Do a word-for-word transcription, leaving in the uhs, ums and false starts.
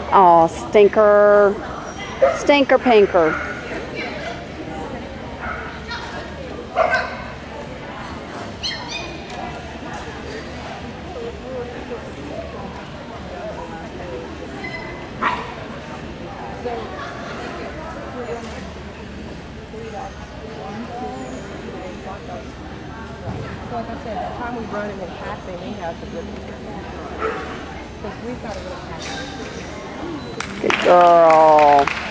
Oh, stinker. Stinker pinker. Like I said, the time we run him in passing, he has a good because we thought it was passing. Good girl.